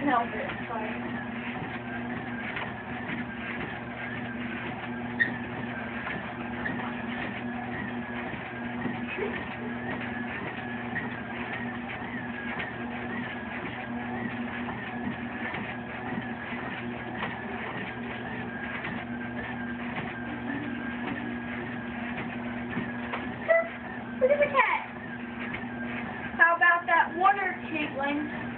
couldn't help it. Sorry. Look at the cat. How about that water tickling?